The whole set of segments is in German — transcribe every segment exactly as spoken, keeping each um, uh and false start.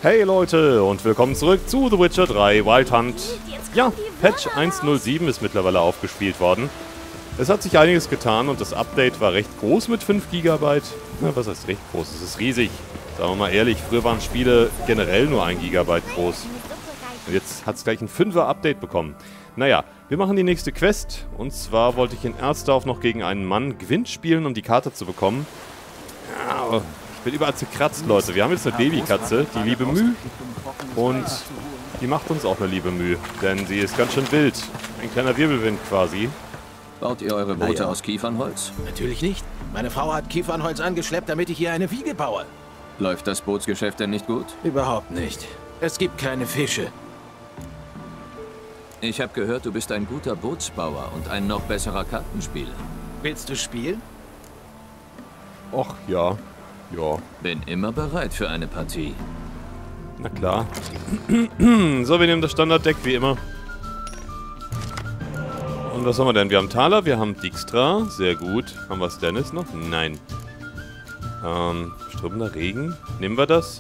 Hey Leute und willkommen zurück zu The Witcher drei Wild Hunt. Ja, Patch eins Punkt null sieben ist mittlerweile aufgespielt worden. Es hat sich einiges getan und das Update war recht groß mit fünf Gigabyte. Na, was heißt recht groß? Es ist riesig. Sagen wir mal ehrlich, früher waren Spiele generell nur ein Gigabyte groß. Und jetzt hat es gleich ein fünfer Update bekommen. Naja, wir machen die nächste Quest. Und zwar wollte ich in Erzdorf noch gegen einen Mann Gwent spielen, um die Karte zu bekommen. Ja, ich bin überall zerkratzt, Leute. Wir haben jetzt eine Babykatze, die liebe Müh. Und die macht uns auch eine liebe Müh. Denn sie ist ganz schön wild. Ein kleiner Wirbelwind quasi. Baut ihr eure Boote Naja. aus Kiefernholz? Natürlich nicht. Meine Frau hat Kiefernholz angeschleppt, damit ich hier eine Wiege baue. Läuft das Bootsgeschäft denn nicht gut? Überhaupt nicht. Es gibt keine Fische. Ich habe gehört, du bist ein guter Bootsbauer und ein noch besserer Kartenspieler. Willst du spielen? Och, ja. Ja. Bin immer bereit für eine Partie. Na klar. So, wir nehmen das Standarddeck wie immer. Und was haben wir denn? Wir haben Thaler, wir haben Dijkstra. Sehr gut. Haben wir Stannis noch? Nein. Ähm, strömender Regen. Nehmen wir das?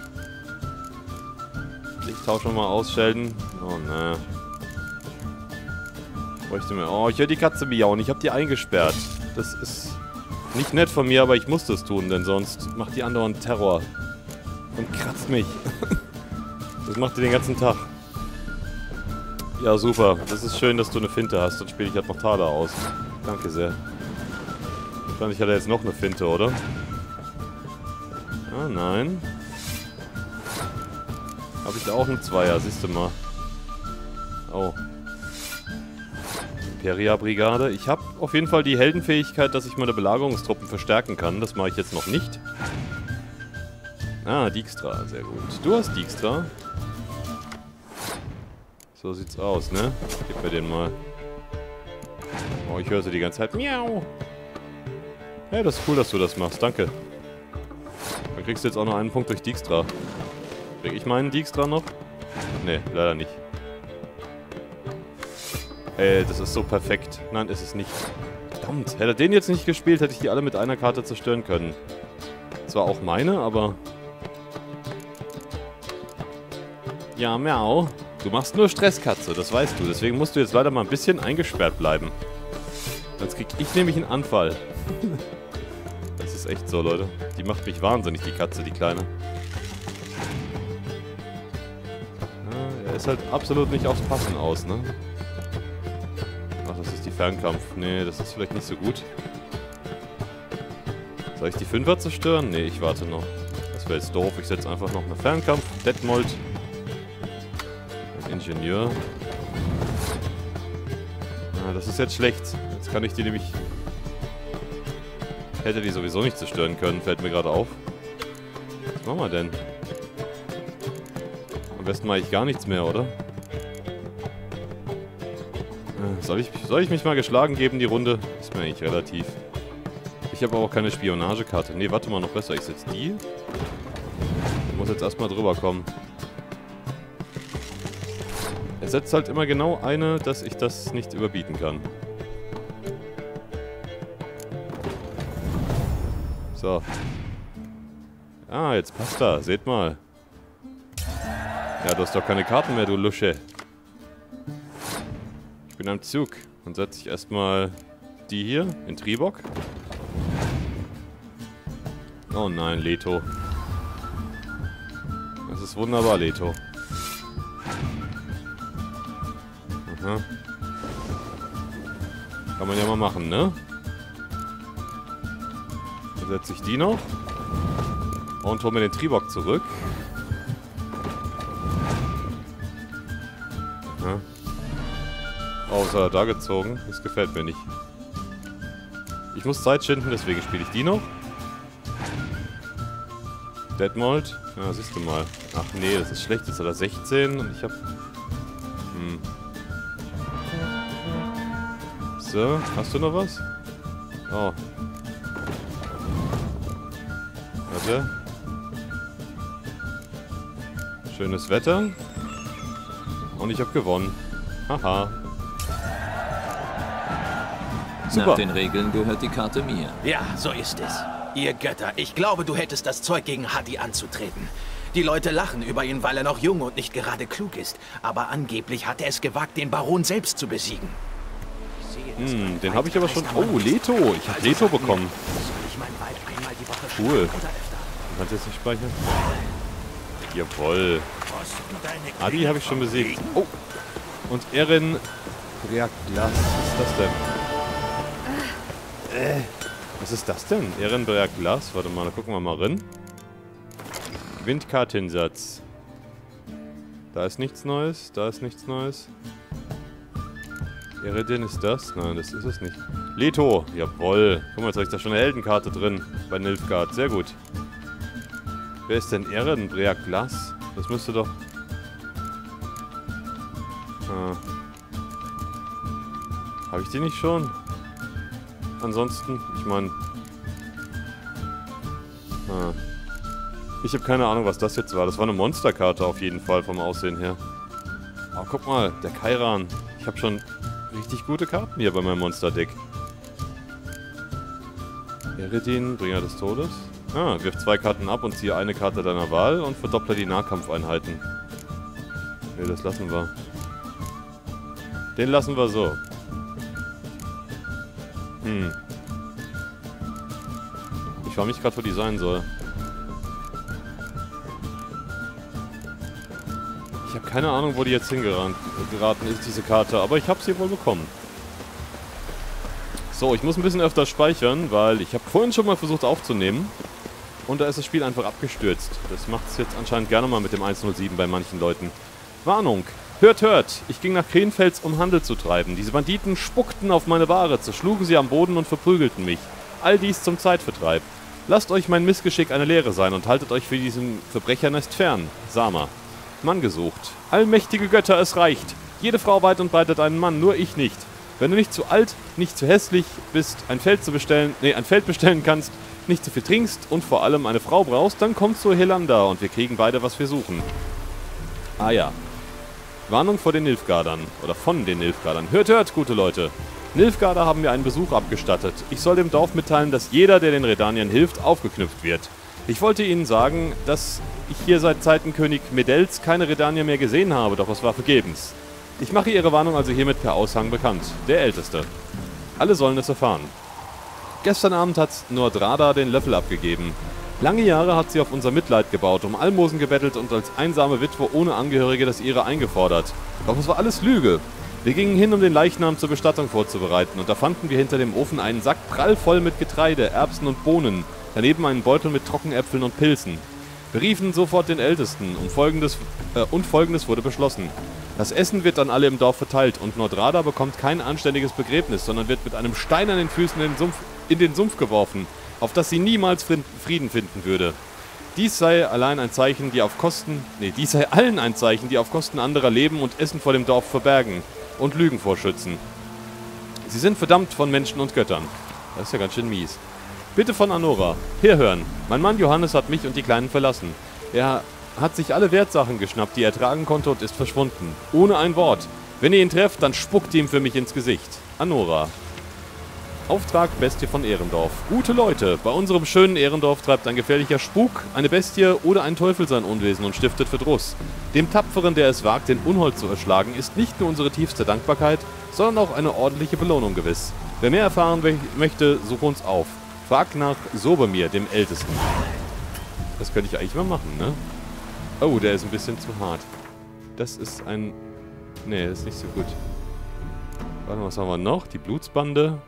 Ich tausche mal aus, Sheldon. Oh, ne. Bräuchte mir. Oh, ich höre die Katze miauen. Ich habe die eingesperrt. Das ist nicht nett von mir, aber ich muss das tun, denn sonst macht die andauernd Terror. Und kratzt mich. Das macht die den ganzen Tag. Ja, super. Das ist schön, dass du eine Finte hast. Dann spiele ich halt noch Thaler aus. Danke sehr. Wahrscheinlich hat er jetzt noch eine Finte, oder? Ah, nein. Habe ich da auch einen Zweier, siehst du mal. Oh. Imperia-Brigade. Ich habe auf jeden Fall die Heldenfähigkeit, dass ich meine Belagerungstruppen verstärken kann. Das mache ich jetzt noch nicht. Ah, Dijkstra. Sehr gut. Du hast Dijkstra. So sieht's aus, ne? Gib mir den mal. Oh, ich höre sie die ganze Zeit. Miau. Hey, das ist cool, dass du das machst. Danke. Dann kriegst du jetzt auch noch einen Punkt durch Dijkstra. Krieg ich meinen Dijkstra noch? Ne, leider nicht. Ey, das ist so perfekt. Nein, ist es nicht. Verdammt, hätte er den jetzt nicht gespielt, hätte ich die alle mit einer Karte zerstören können. Zwar auch meine, aber... Ja, miau. Du machst nur Stress, Katze, das weißt du. Deswegen musst du jetzt leider mal ein bisschen eingesperrt bleiben. Sonst krieg ich nämlich einen Anfall. Das ist echt so, Leute. Die macht mich wahnsinnig, die Katze, die Kleine. Ja, er ist halt absolut nicht aufs Passen aus, ne? Ach, das ist die Fernkampf. Nee, das ist vielleicht nicht so gut. Soll ich die Fünfer zerstören? Nee, ich warte noch. Das wäre jetzt doof. Ich setze einfach noch eine Fernkampf. Detmold. Ingenieur. Ah, das ist jetzt schlecht. Jetzt kann ich die nämlich... Hätte die sowieso nicht zerstören können, fällt mir gerade auf. Was machen wir denn? Am besten mache ich gar nichts mehr, oder? Soll ich, soll ich mich mal geschlagen geben, die Runde? Ist mir eigentlich relativ. Ich habe aber auch keine Spionagekarte. Ne, warte mal, noch besser. Ich setze die. Ich muss jetzt erstmal drüber kommen. Er setzt halt immer genau eine, dass ich das nicht überbieten kann. So. Ah, jetzt passt da. Seht mal. Ja, du hast doch keine Karten mehr, du Lusche. Ich bin am Zug. Dann setze ich erstmal die hier in Tribok. Oh nein, Leto. Das ist wunderbar, Leto. Aha. Kann man ja mal machen, ne? Dann setze ich die noch. Und hole mir den Tribok zurück. Aha. Oh, ist er da gezogen? Das gefällt mir nicht. Ich muss Zeit schinden, deswegen spiele ich die noch. Detmold. Ja, siehst du mal. Ach nee, das ist schlecht. Jetzt hat er sechzehn und ich hab... Hm. So, hast du noch was? Oh. Warte. Schönes Wetter. Und ich habe gewonnen. Haha. Super. Nach den Regeln gehört die Karte mir. Ja, so ist es. Ihr Götter, ich glaube, du hättest das Zeug gegen Hati anzutreten. Die Leute lachen über ihn, weil er noch jung und nicht gerade klug ist. Aber angeblich hat er es gewagt, den Baron selbst zu besiegen. Hm, den habe ich aber schon... Oh, Leto. Ich habe Leto bekommen. Cool. Du kannst jetzt nicht speichern. Jawoll. Adi habe ich schon besiegt. Oh. Und Erin... Breakglas. Was ist das denn? Äh. Was ist das denn? Erin Breakglas. Warte mal, da gucken wir mal rein. Windkartinsatz. Da ist nichts Neues. Da ist nichts Neues. Eredin ist das? Nein, das ist es nicht. Leto. Jawoll. Guck mal, jetzt habe ich da schon eine Heldenkarte drin. Bei Nilfgaard. Sehr gut. Wer ist denn Erin Breakglas? Das müsste doch... Ah. Habe ich die nicht schon? Ansonsten, ich meine... Ah. Ich habe keine Ahnung, was das jetzt war. Das war eine Monsterkarte auf jeden Fall vom Aussehen her. Aber guck mal, der Kairan. Ich habe schon richtig gute Karten hier bei meinem Monsterdeck. Eredin, Bringer des Todes. Ah, wirf zwei Karten ab und ziehe eine Karte deiner Wahl und verdopple die Nahkampfeinheiten. Ne, das lassen wir. Den lassen wir so. Hm. Ich frage mich gerade, wo die sein soll. Ich habe keine Ahnung, wo die jetzt hingeraten ist, diese Karte, aber ich habe sie wohl bekommen. So, ich muss ein bisschen öfter speichern, weil ich habe vorhin schon mal versucht aufzunehmen und da ist das Spiel einfach abgestürzt. Das macht es jetzt anscheinend gerne mal mit dem eins null sieben bei manchen Leuten. Warnung! Hört, hört! Ich ging nach Krenfels, um Handel zu treiben. Diese Banditen spuckten auf meine Ware, zerschlugen sie am Boden und verprügelten mich. All dies zum Zeitvertreib. Lasst euch mein Missgeschick eine Lehre sein und haltet euch für diesen Verbrechernest fern. Sama. Mann gesucht. Allmächtige Götter, es reicht. Jede Frau weit und breit hat einen Mann, nur ich nicht. Wenn du nicht zu alt, nicht zu hässlich bist, ein Feld zu bestellen, nee, ein Feld bestellen kannst, nicht zu viel trinkst und vor allem eine Frau brauchst, dann komm zu Helanda und wir kriegen beide, was wir suchen. Ah ja. Warnung vor den Nilfgaardern. Oder von den Nilfgaardern. Hört, hört, gute Leute. Nilfgaarder haben mir einen Besuch abgestattet. Ich soll dem Dorf mitteilen, dass jeder, der den Redaniern hilft, aufgeknüpft wird. Ich wollte ihnen sagen, dass ich hier seit Zeiten König Medels keine Redanier mehr gesehen habe, doch es war vergebens. Ich mache ihre Warnung also hiermit per Aushang bekannt. Der Älteste. Alle sollen es erfahren. Gestern Abend hat Nordrada den Löffel abgegeben. Lange Jahre hat sie auf unser Mitleid gebaut, um Almosen gebettelt und als einsame Witwe ohne Angehörige das ihre eingefordert. Doch es war alles Lüge. Wir gingen hin, um den Leichnam zur Bestattung vorzubereiten, und da fanden wir hinter dem Ofen einen Sack prallvoll mit Getreide, Erbsen und Bohnen, daneben einen Beutel mit Trockenäpfeln und Pilzen. Wir riefen sofort den Ältesten, um folgendes, äh, und folgendes wurde beschlossen. Das Essen wird an alle im Dorf verteilt, und Nordrada bekommt kein anständiges Begräbnis, sondern wird mit einem Stein an den Füßen in den Sumpf, in den Sumpf geworfen, auf das sie niemals Frieden finden würde. Dies sei allein ein Zeichen, die auf Kosten, nee, dies sei allen ein Zeichen, die auf Kosten anderer leben und Essen vor dem Dorf verbergen und Lügen vorschützen. Sie sind verdammt von Menschen und Göttern. Das ist ja ganz schön mies. Bitte von Anora, herhören. Mein Mann Johannes hat mich und die Kleinen verlassen. Er hat sich alle Wertsachen geschnappt, die er tragen konnte, und ist verschwunden. Ohne ein Wort. Wenn ihr ihn trefft, dann spuckt ihm für mich ins Gesicht. Anora. Auftrag Bestie von Ehrendorf. Gute Leute, bei unserem schönen Ehrendorf treibt ein gefährlicher Spuk, eine Bestie oder ein Teufel sein Unwesen und stiftet Verdruss. Dem Tapferen, der es wagt, den Unhold zu erschlagen, ist nicht nur unsere tiefste Dankbarkeit, sondern auch eine ordentliche Belohnung gewiss. Wer mehr erfahren möchte, suche uns auf. Frag nach Sobermir, dem Ältesten. Das könnte ich eigentlich mal machen, ne? Oh, der ist ein bisschen zu hart. Das ist ein... Nee, das ist nicht so gut. Warte mal, was haben wir noch? Die Blutsbande.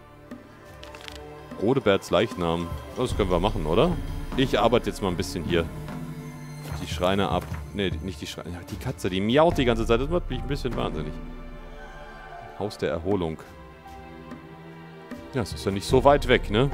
Rodeberts Leichnam. Das können wir machen, oder? Ich arbeite jetzt mal ein bisschen hier die Schreine ab. Ne, nicht die Schreine. Die Katze, die miaut die ganze Zeit. Das macht mich ein bisschen wahnsinnig. Haus der Erholung. Ja, es ist ja nicht so weit weg, ne?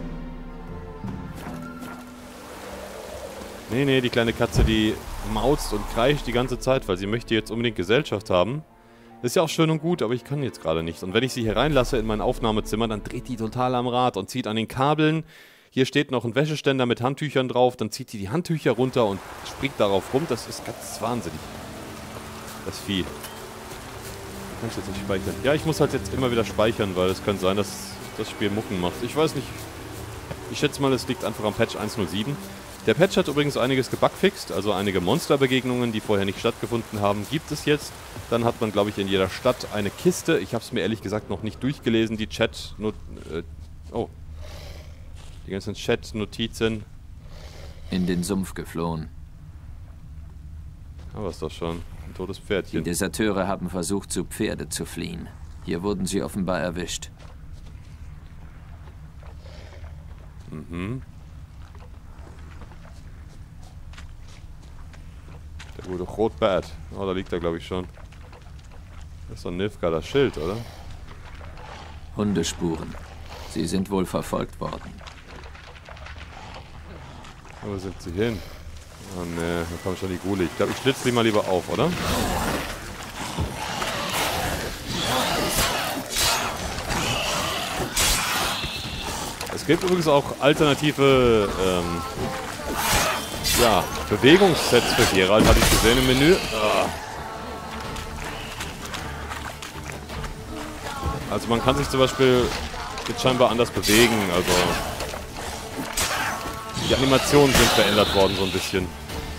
Nee, nee, die kleine Katze, die mauzt und kreischt die ganze Zeit, weil sie möchte jetzt unbedingt Gesellschaft haben. Ist ja auch schön und gut, aber ich kann jetzt gerade nicht. Und wenn ich sie hier reinlasse in mein Aufnahmezimmer, dann dreht die total am Rad und zieht an den Kabeln. Hier steht noch ein Wäscheständer mit Handtüchern drauf, dann zieht die die Handtücher runter und springt darauf rum. Das ist ganz wahnsinnig. Das Vieh. Kann ich jetzt nicht speichern? Ja, ich muss halt jetzt immer wieder speichern, weil es könnte sein, dass das Spiel Mucken macht. Ich weiß nicht. Ich schätze mal, es liegt einfach am Patch eins null sieben. Der Patch hat übrigens einiges gebugfixt, also einige Monsterbegegnungen, die vorher nicht stattgefunden haben, gibt es jetzt. Dann hat man, glaube ich, in jeder Stadt eine Kiste. Ich habe es mir ehrlich gesagt noch nicht durchgelesen, die Chat... Not, äh, oh. Die ganzen Chat-Notizen. In den Sumpf geflohen. Aber ist doch schon ein totes Pferdchen. Die Deserteure haben versucht, zu Pferde zu fliehen. Hier wurden sie offenbar erwischt. Mhm. Der gute Rotbart. Oh, da liegt er, glaube ich, schon. Das ist doch ein Nilfgaarder Schild, oder? Hundespuren. Sie sind wohl verfolgt worden. Wo sind sie hin? Oh ne, da kommen schon die Ghule. Ich glaube, ich schlitze die mal lieber auf, oder? Es gibt übrigens auch alternative ähm, ja, Bewegungssets für Geralt, hatte ich gesehen im Menü. Also man kann sich zum Beispiel jetzt scheinbar anders bewegen, also die Animationen sind verändert worden so ein bisschen.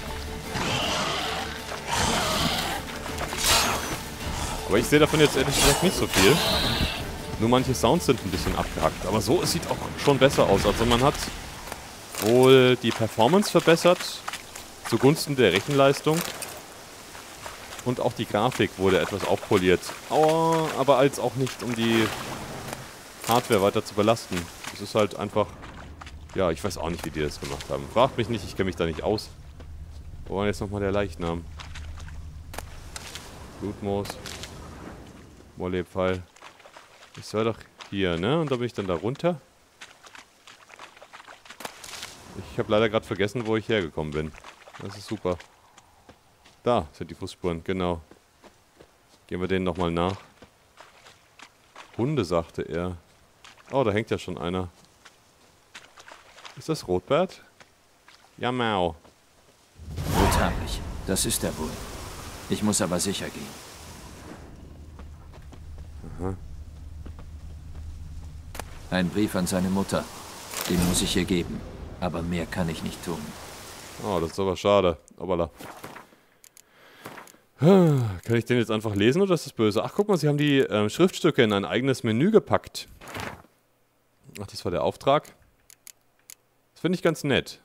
Aber ich sehe davon jetzt ehrlich gesagt nicht so viel. Nur manche Sounds sind ein bisschen abgehackt. Aber so, es sieht auch schon besser aus. Also man hat wohl die Performance verbessert, zugunsten der Rechenleistung. Und auch die Grafik wurde etwas aufpoliert. Aber als auch nicht, um die Hardware weiter zu belasten. Es ist halt einfach... Ja, ich weiß auch nicht, wie die das gemacht haben. Fragt mich nicht, ich kenne mich da nicht aus. Wo war jetzt nochmal der Leichnam? Blutmoos. Wollebfall. Das war doch hier, ne? Und da bin ich dann da runter. Ich habe leider gerade vergessen, wo ich hergekommen bin. Das ist super. Da sind die Fußspuren, genau. Gehen wir denen nochmal nach. Hunde, sagte er. Oh, da hängt ja schon einer. Ist das Rotbart? Ja, mau. Gut hab ich. Das ist er wohl. Ich muss aber sicher gehen. Aha. Ein Brief an seine Mutter. Den muss ich ihr geben. Aber mehr kann ich nicht tun. Oh, das ist aber schade. Obala. Kann ich den jetzt einfach lesen oder ist das böse? Ach, guck mal, sie haben die ähm, Schriftstücke in ein eigenes Menü gepackt. Ach, das war der Auftrag. Das finde ich ganz nett.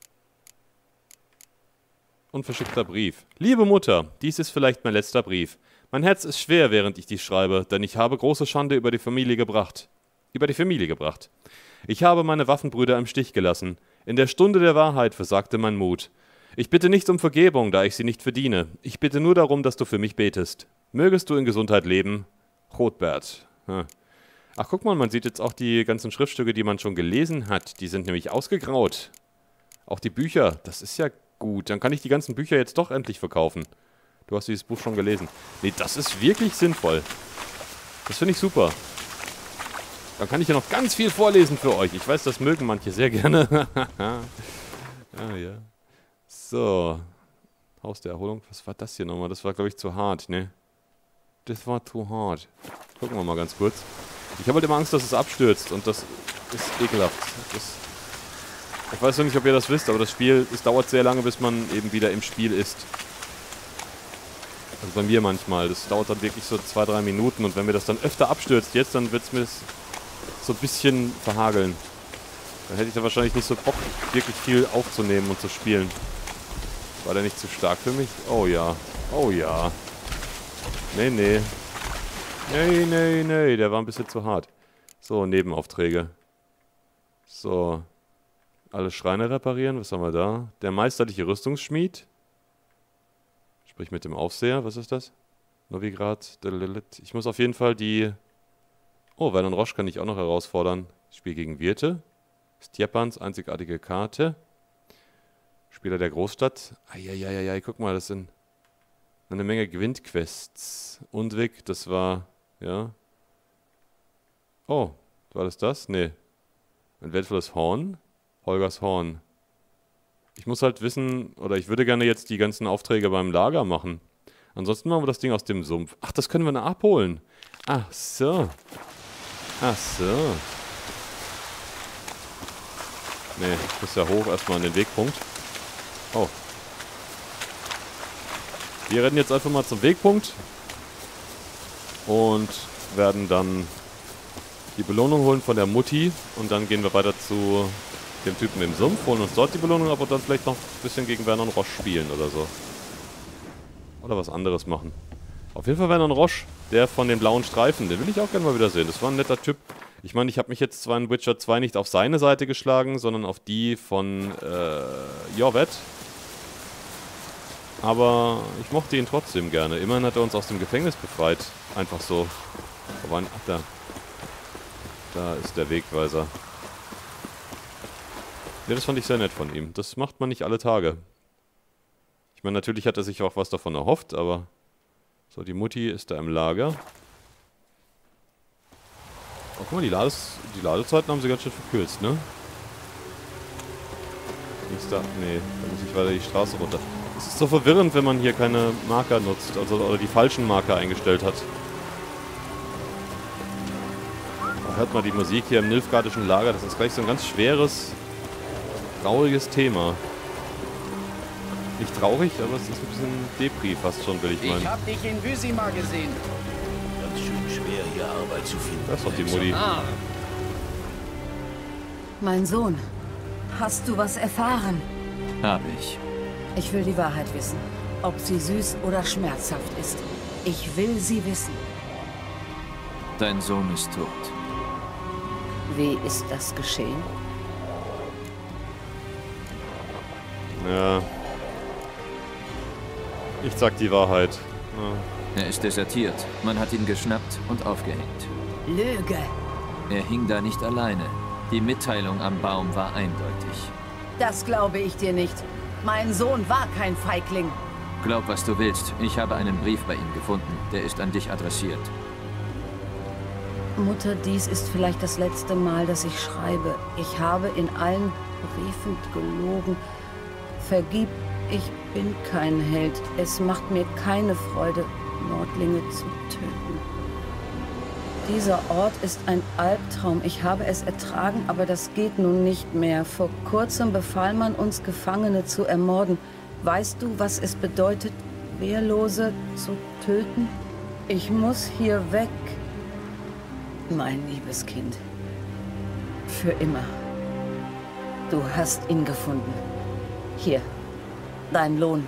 Unverschickter Brief. Liebe Mutter, dies ist vielleicht mein letzter Brief. Mein Herz ist schwer, während ich dies schreibe, denn ich habe große Schande über die Familie gebracht. Über die Familie gebracht. Ich habe meine Waffenbrüder im Stich gelassen. In der Stunde der Wahrheit versagte mein Mut. Ich bitte nicht um Vergebung, da ich sie nicht verdiene. Ich bitte nur darum, dass du für mich betest. Mögest du in Gesundheit leben. Rotbart. Hm. Ach, guck mal, man sieht jetzt auch die ganzen Schriftstücke, die man schon gelesen hat. Die sind nämlich ausgegraut. Auch die Bücher, das ist ja gut. Dann kann ich die ganzen Bücher jetzt doch endlich verkaufen. Du hast dieses Buch schon gelesen. Nee, das ist wirklich sinnvoll. Das finde ich super. Dann kann ich ja noch ganz viel vorlesen für euch. Ich weiß, das mögen manche sehr gerne. Ah, ja. So. Haus der Erholung. Was war das hier nochmal? Das war, glaube ich, zu hart, ne? Das war zu hart. Gucken wir mal ganz kurz. Ich habe halt immer Angst, dass es abstürzt. Und das ist ekelhaft. Das ich weiß noch nicht, ob ihr das wisst, aber das Spiel, es dauert sehr lange, bis man eben wieder im Spiel ist. Also bei mir manchmal. Das dauert dann wirklich so zwei, drei Minuten. Und wenn mir das dann öfter abstürzt jetzt, dann wird es mir so ein bisschen verhageln. Dann hätte ich da wahrscheinlich nicht so Bock, wirklich viel aufzunehmen und zu spielen. War der nicht zu stark für mich? Oh ja. Oh ja. Nee, nee. Nee, nee, nee. Der war ein bisschen zu hart. So, Nebenaufträge. So. Alle Schreine reparieren. Was haben wir da? Der meisterliche Rüstungsschmied. Sprich mit dem Aufseher. Was ist das? Novigrad. Ich muss auf jeden Fall die... Oh, Vernon Roche kann ich auch noch herausfordern. Spiel gegen Wirte. Stjepans einzigartige Karte. Spieler der Großstadt. Eieieiei, guck mal, das sind eine Menge Gewinn-Quests. Undwig, das war, ja. Oh, war das das? Nee. Ein wertvolles Horn. Holgers Horn. Ich muss halt wissen, oder ich würde gerne jetzt die ganzen Aufträge beim Lager machen. Ansonsten machen wir das Ding aus dem Sumpf. Ach, das können wir noch abholen. Ach so. Ach so. Ne, ich muss ja hoch erstmal an den Wegpunkt. Oh. Wir rennen jetzt einfach mal zum Wegpunkt. Und werden dann die Belohnung holen von der Mutti. Und dann gehen wir weiter zu dem Typen im Sumpf, holen uns dort die Belohnung ab und dann vielleicht noch ein bisschen gegen Werner und Roche spielen oder so. Oder was anderes machen. Auf jeden Fall Werner und Roche, der von den blauen Streifen, den will ich auch gerne mal wieder sehen. Das war ein netter Typ. Ich meine, ich habe mich jetzt zwar in Witcher zwei nicht auf seine Seite geschlagen, sondern auf die von äh, Jorvett. Aber ich mochte ihn trotzdem gerne. Immerhin hat er uns aus dem Gefängnis befreit. Einfach so. Aber, ach, da. Da ist der Wegweiser. Ja, das fand ich sehr nett von ihm. Das macht man nicht alle Tage. Ich meine, natürlich hat er sich auch was davon erhofft, aber... So, die Mutti ist da im Lager. Oh, guck mal, die, Lades die Ladezeiten haben sie ganz schön verkürzt, ne? Nichts da... Nee, da muss ich weiter die Straße runter. Es ist so verwirrend, wenn man hier keine Marker nutzt, also oder die falschen Marker eingestellt hat. Da hört man die Musik hier im Nilfgaardischen Lager. Das ist gleich so ein ganz schweres... trauriges Thema. Nicht traurig, aber es ist ein bisschen Depri fast schon, will ich meinen. Ich hab dich in Vizima gesehen. Ganz schön schwer, hier Arbeit zu finden. Das ist doch die Mutti. Ah, Mein Sohn, hast du was erfahren? Habe ich. Ich will die Wahrheit wissen. Ob sie süß oder schmerzhaft ist. Ich will sie wissen. Dein Sohn ist tot. Wie ist das geschehen? Ja. Ich sag die Wahrheit. Ja. Er ist desertiert. Man hat ihn geschnappt und aufgehängt. Lüge! Er hing da nicht alleine. Die Mitteilung am Baum war eindeutig. Das glaube ich dir nicht. Mein Sohn war kein Feigling. Glaub, was du willst. Ich habe einen Brief bei ihm gefunden. Der ist an dich adressiert. Mutter, dies ist vielleicht das letzte Mal, dass ich schreibe. Ich habe in allen Briefen gelogen. Vergib, ich bin kein Held. Es macht mir keine Freude, Nordlinge zu töten. Dieser Ort ist ein Albtraum. Ich habe es ertragen, aber das geht nun nicht mehr. Vor kurzem befahl man uns, Gefangene zu ermorden. Weißt du, was es bedeutet, Wehrlose zu töten? Ich muss hier weg. Mein liebes Kind. Für immer. Du hast ihn gefunden. Hier, dein Lohn.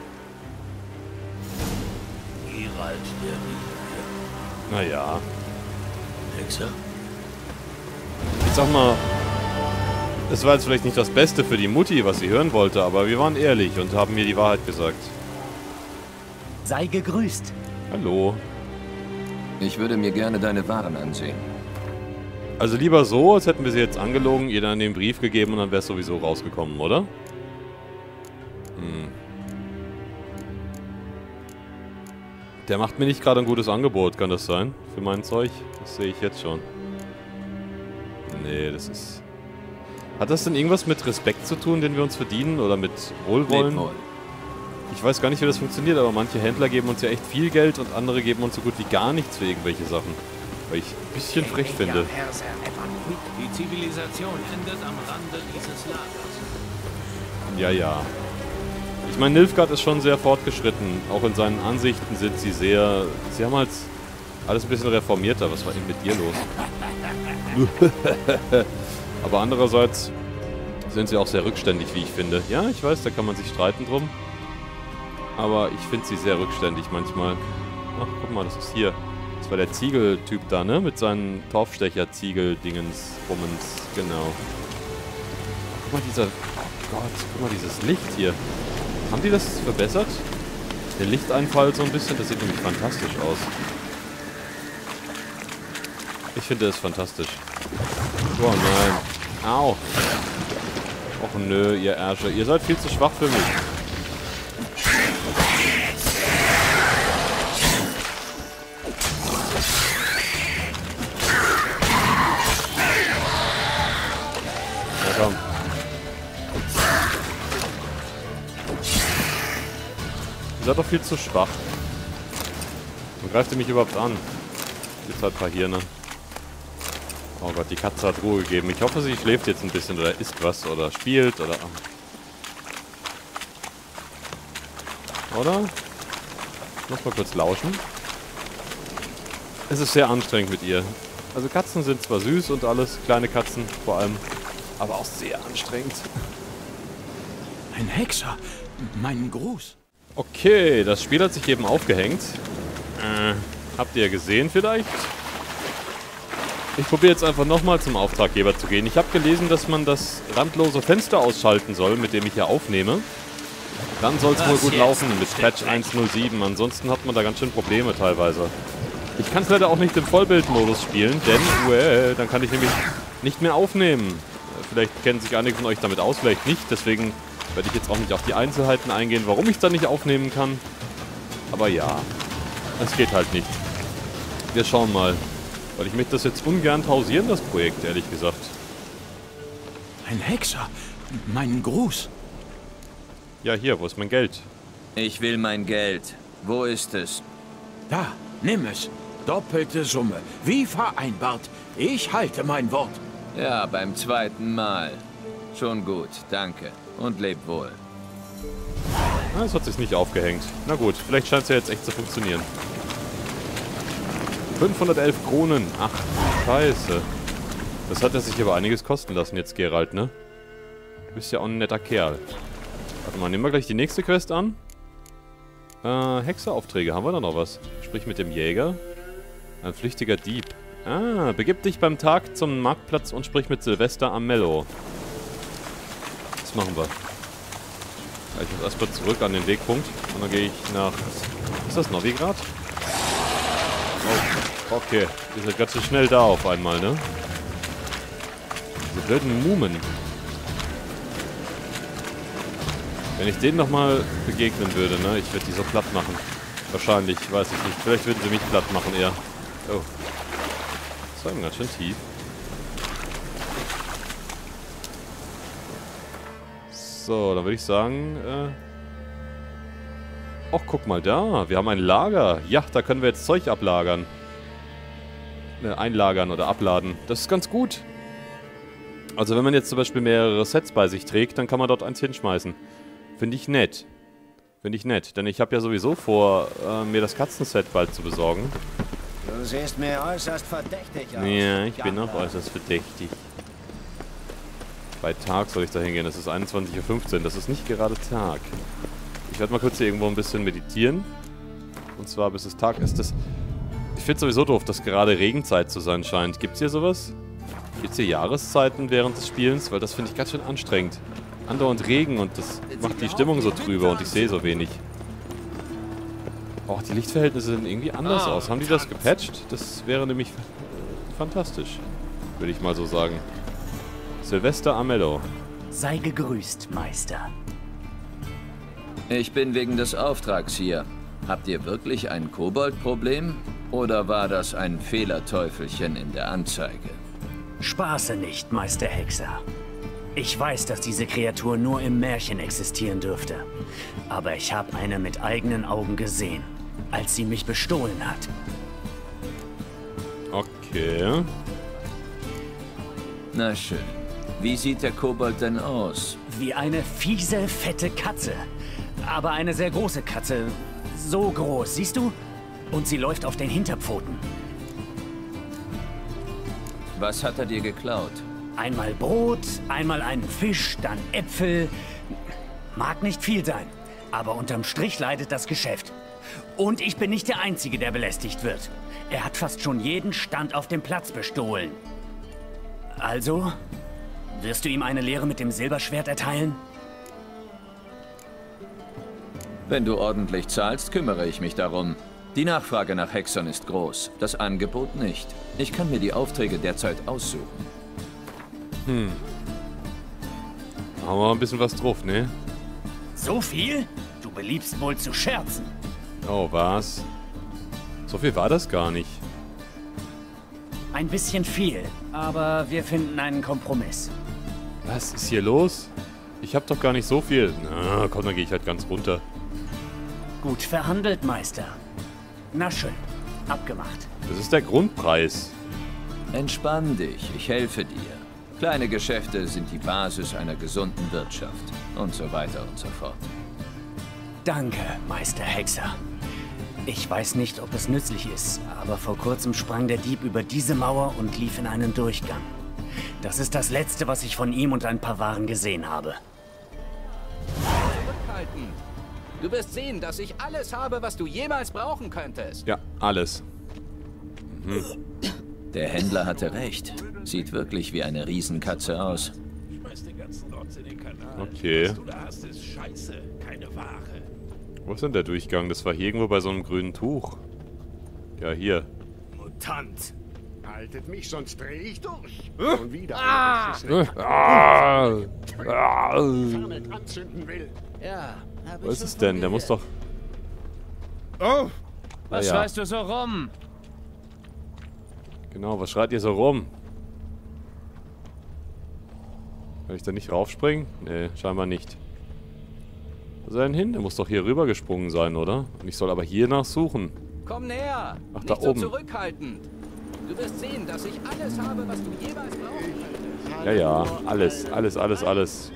Geralt der Riese. Naja. Hexer? Ich sag mal, es war jetzt vielleicht nicht das Beste für die Mutti, was sie hören wollte, aber wir waren ehrlich und haben mir die Wahrheit gesagt. sei gegrüßt. Hallo. Ich würde mir gerne deine Waren ansehen. Also lieber so, als hätten wir sie jetzt angelogen, ihr dann den Brief gegeben und dann wäre es sowieso rausgekommen, oder? Hm. Der macht mir nicht gerade ein gutes Angebot, kann das sein? Für mein Zeug? Das sehe ich jetzt schon. Nee, das ist... Hat das denn irgendwas mit Respekt zu tun, den wir uns verdienen? Oder mit Wohlwollen? Leb wohl. Ich weiß gar nicht, wie das funktioniert, aber manche Händler geben uns ja echt viel Geld und andere geben uns so gut wie gar nichts für irgendwelche Sachen. Weil ich ein bisschen frech finde. Die Zivilisation endet am Rande dieses Lagers. Ja, ja. Ich meine, Nilfgaard ist schon sehr fortgeschritten. Auch in seinen Ansichten sind sie sehr... Sie haben halt alles ein bisschen reformierter. Was war denn mit dir los? Aber andererseits sind sie auch sehr rückständig, wie ich finde. Ja, ich weiß, da kann man sich streiten drum. Aber ich finde sie sehr rückständig manchmal. Ach, guck mal, das ist hier. Das war der Ziegeltyp da, ne? Mit seinen Torfstecher-Ziegel-Dingens, Bummens, genau. Guck mal, dieser... Oh Gott, guck mal, dieses Licht hier. Haben die das verbessert? Der Lichteinfall so ein bisschen, das sieht nämlich fantastisch aus. Ich finde es fantastisch. Oh nein. Au. Och nö, ihr Ärsche. Ihr seid viel zu schwach für mich. Ja, komm. Ihr seid doch viel zu schwach. Warum greift ihr mich überhaupt an? Ihr seid ein paar Hirne. Oh Gott, die Katze hat Ruhe gegeben. Ich hoffe, sie schläft jetzt ein bisschen oder isst was oder spielt oder... Oder? Ich muss mal kurz lauschen. Es ist sehr anstrengend mit ihr. Also Katzen sind zwar süß und alles, kleine Katzen vor allem, aber auch sehr anstrengend. Ein Hexer. Meinen Gruß. Okay, das Spiel hat sich eben aufgehängt. Äh, habt ihr gesehen vielleicht? Ich probiere jetzt einfach nochmal zum Auftraggeber zu gehen. Ich habe gelesen, dass man das randlose Fenster ausschalten soll, mit dem ich hier aufnehme. Dann soll es wohl gut laufen mit Patch eins null sieben. Ansonsten hat man da ganz schön Probleme teilweise. Ich kann es leider auch nicht im Vollbildmodus spielen, denn uäh, dann kann ich nämlich nicht mehr aufnehmen. Vielleicht kennen sich einige von euch damit aus, vielleicht nicht. Deswegen werde ich jetzt auch nicht auf die Einzelheiten eingehen, warum ich es dann nicht aufnehmen kann. Aber ja, es geht halt nicht. Wir schauen mal. Weil ich möchte das jetzt ungern pausieren, das Projekt, ehrlich gesagt. Ein Hexer. Meinen Gruß. Ja, hier, wo ist mein Geld? Ich will mein Geld. Wo ist es? Da, nimm es. Doppelte Summe. Wie vereinbart. Ich halte mein Wort. Ja, beim zweiten Mal. Schon gut, danke. Und leb wohl. Ah, es hat sich nicht aufgehängt. Na gut, vielleicht scheint es ja jetzt echt zu funktionieren. fünfhundertelf Kronen. Ach, scheiße. Das hat er sich aber einiges kosten lassen jetzt, Geralt, ne? Du bist ja auch ein netter Kerl. Warte mal, nehmen wir gleich die nächste Quest an. Äh, Hexeraufträge. Haben wir da noch was? Sprich mit dem Jäger. Ein flüchtiger Dieb. Ah, begib dich beim Tag zum Marktplatz und sprich mit Silvester Amello. Das machen wir. Ja, ich muss erstmal zurück an den Wegpunkt. Und dann gehe ich nach... Ist das Novigrad? Oh, okay. Wir sind ganz schön schnell da auf einmal, ne? Diese blöden Mumen. Wenn ich denen nochmal begegnen würde, ne? Ich würde die so platt machen. Wahrscheinlich, weiß ich nicht. Vielleicht würden sie mich platt machen eher. Oh. Das war eben ganz schön tief. So, dann würde ich sagen, äh... ach, guck mal da. Wir haben ein Lager. Ja, da können wir jetzt Zeug ablagern. Äh, einlagern oder abladen. Das ist ganz gut. Also wenn man jetzt zum Beispiel mehrere Sets bei sich trägt, dann kann man dort eins hinschmeißen. Finde ich nett. Finde ich nett. Denn ich habe ja sowieso vor, äh, mir das Katzenset bald zu besorgen. Du siehst mir äußerst verdächtig aus. Ja, ich bin auch äußerst verdächtig. Bei Tag soll ich da hingehen. Das ist einundzwanzig Uhr fünfzehn. Das ist nicht gerade Tag. Ich werde mal kurz hier irgendwo ein bisschen meditieren. Und zwar bis es Tag ist. Das ich finde es sowieso doof, dass gerade Regenzeit zu sein scheint. Gibt es hier sowas? Gibt es hier Jahreszeiten während des Spielens? Weil das finde ich ganz schön anstrengend. Andauernd Regen und das macht die Stimmung so trüber und ich sehe so wenig. Oh, die Lichtverhältnisse sehen irgendwie anders aus. Haben die das gepatcht? Das wäre nämlich fantastisch. Würde ich mal so sagen. Silvester Amello. Sei gegrüßt, Meister. Ich bin wegen des Auftrags hier. Habt ihr wirklich ein Kobold-Problem? Oder war das ein Fehlerteufelchen in der Anzeige? Spaße nicht, Meister Hexer. Ich weiß, dass diese Kreatur nur im Märchen existieren dürfte. Aber ich habe eine mit eigenen Augen gesehen, als sie mich bestohlen hat. Okay. Na schön. Wie sieht der Kobold denn aus? Wie eine fiese, fette Katze. Aber eine sehr große Katze. So groß, siehst du? Und sie läuft auf den Hinterpfoten. Was hat er dir geklaut? Einmal Brot, einmal einen Fisch, dann Äpfel. Mag nicht viel sein, aber unterm Strich leidet das Geschäft. Und ich bin nicht der Einzige, der belästigt wird. Er hat fast schon jeden Stand auf dem Platz bestohlen. Also, wirst du ihm eine Lehre mit dem Silberschwert erteilen? Wenn du ordentlich zahlst, kümmere ich mich darum. Die Nachfrage nach Hexern ist groß, das Angebot nicht. Ich kann mir die Aufträge derzeit aussuchen. Hm. Haben wir ein bisschen was drauf, ne? So viel? Du beliebst wohl zu scherzen. Oh, was? So viel war das gar nicht. Ein bisschen viel, aber wir finden einen Kompromiss. Was ist hier los? Ich hab doch gar nicht so viel. Na, komm, dann gehe ich halt ganz runter. Gut verhandelt, Meister. Na schön, abgemacht. Das ist der Grundpreis. Entspann dich, ich helfe dir. Kleine Geschäfte sind die Basis einer gesunden Wirtschaft. Und so weiter und so fort. Danke, Meister Hexer. Ich weiß nicht, ob es nützlich ist, aber vor kurzem sprang der Dieb über diese Mauer und lief in einen Durchgang. Das ist das Letzte, was ich von ihm und ein paar Waren gesehen habe. Zurückhalten. Du wirst sehen, dass ich alles habe, was du jemals brauchen könntest. Ja, alles. Mhm. Der Händler hatte recht. Sieht wirklich wie eine Riesenkatze aus. Okay. Wo ist denn der Durchgang? Das war hier irgendwo bei so einem grünen Tuch. Ja, hier. Mutant! Haltet mich, sonst drehe ich durch. Und wieder Ah! Ah! Ah! anzünden will. Ja, hab ich Was ist schon es denn? Der von muss doch... Oh! Was ja. schreist du so rum? Genau, was schreit ihr so rum? Kann ich da nicht raufspringen? Nee, scheinbar nicht. Wo ist er denn hin? Der muss doch hier rüber gesprungen sein, oder? Und ich soll aber hier nachsuchen. Komm näher! Ach, Nicht da so oben. zurückhaltend. Du wirst sehen, dass ich alles habe, was du jemals brauchen könntest. Ja, ja, alles, alles, alles, alles.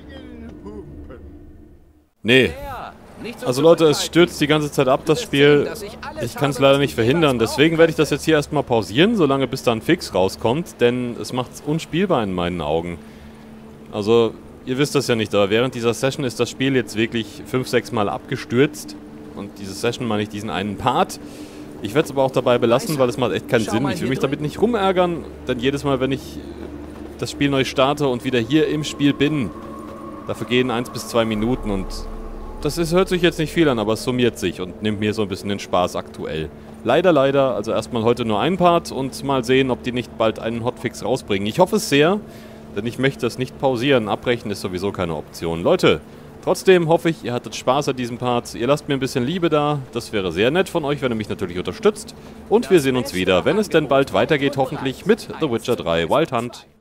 Nee. Näher! Nicht so Also Leute, es zurückhaltend. stürzt die ganze Zeit ab, das Spiel. Ich kann es leider nicht verhindern, deswegen werde ich das jetzt hier erstmal pausieren, solange bis da ein Fix rauskommt, denn es macht es unspielbar in meinen Augen. Also, ihr wisst das ja nicht, aber während dieser Session ist das Spiel jetzt wirklich fünf, sechs Mal abgestürzt. Und diese Session meine ich diesen einen Part. Ich werde es aber auch dabei belassen, weil es macht echt keinen Schau Sinn. mal Ich will hier mich damit nicht rumärgern, denn jedes Mal, wenn ich das Spiel neu starte und wieder hier im Spiel bin, dafür gehen eins bis zwei Minuten und das ist, hört sich jetzt nicht viel an, aber es summiert sich und nimmt mir so ein bisschen den Spaß aktuell. Leider, leider, also erstmal heute nur ein Part und mal sehen, ob die nicht bald einen Hotfix rausbringen. Ich hoffe es sehr, denn ich möchte das nicht pausieren. Abbrechen ist sowieso keine Option. Leute, trotzdem hoffe ich, ihr hattet Spaß an diesem Part. Ihr lasst mir ein bisschen Liebe da. Das wäre sehr nett von euch, wenn ihr mich natürlich unterstützt. Und wir sehen uns wieder, wenn es denn bald weitergeht, hoffentlich mit The Witcher drei Wild Hunt.